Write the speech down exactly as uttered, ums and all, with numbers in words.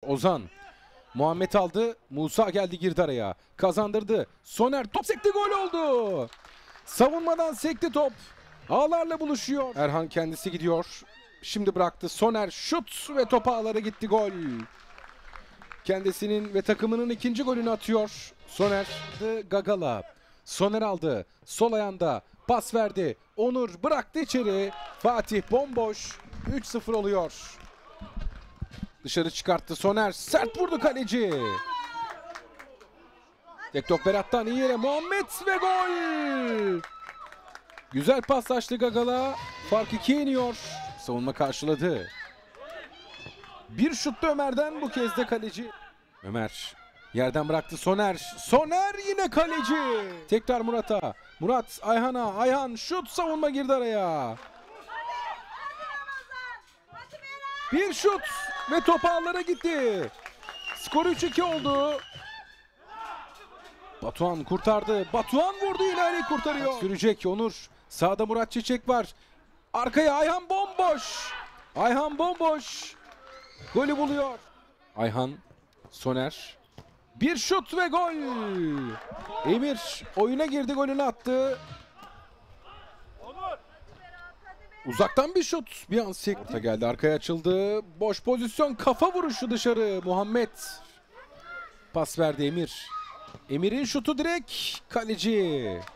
Ozan. Muhammed aldı. Musa geldi, girdi araya. Kazandırdı. Soner top sekti, gol oldu. Savunmadan sekti top. Ağlarla buluşuyor. Erhan kendisi gidiyor. Şimdi bıraktı. Soner şut ve top ağlara gitti, gol. Kendisinin ve takımının ikinci golünü atıyor. Soner Gagala. Soner aldı. Sol ayağında pas verdi. Onur bıraktı içeri. Fatih bomboş. üç sıfır oluyor. Dışarı çıkarttı Soner. Sert vurdu kaleci. Tektok Berat'tan iyi yere Muhammed ve gol. Güzel paslaştı Gagala. Fark ikiye iniyor. Savunma karşıladı. Bir şuttu Ömer'den, bu kez de kaleci. Ömer yerden bıraktı Soner. Soner yine kaleci. Tekrar Murat'a. Murat Ayhan'a. Ayhan şut, savunma girdi araya. Bir şut ve top ağlara gitti. Skor üç iki oldu. Batuhan kurtardı. Batuhan vurdu, yine Ali kurtarıyor. Sürecek Onur. Sağda Murat Çiçek var. Arkaya Ayhan bomboş. Ayhan bomboş. Golü buluyor. Ayhan, Soner. Bir şut ve gol. Emir oyuna girdi, golünü attı. Uzaktan bir şut. Bir an sekti. Orta geldi, arkaya açıldı. Boş pozisyon, kafa vuruşu dışarı. Muhammed. Pas verdi Emir. Emir'in şutu direkt kaleci.